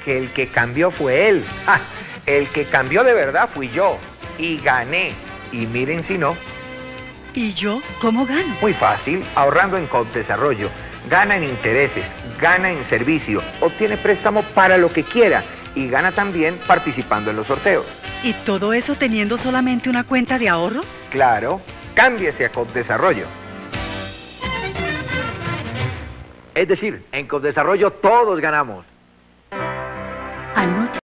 Que el que cambió fue él. ¡Ja! El que cambió de verdad fui yo. Y gané. Y miren si no. ¿Y yo cómo gano? Muy fácil, ahorrando en Desarrollo. Gana en intereses, gana en servicio, obtiene préstamo para lo que quiera y gana también participando en los sorteos. ¿Y todo eso teniendo solamente una cuenta de ahorros? Claro, cámbiese a Desarrollo. Es decir, en Desarrollo todos ganamos. Anoche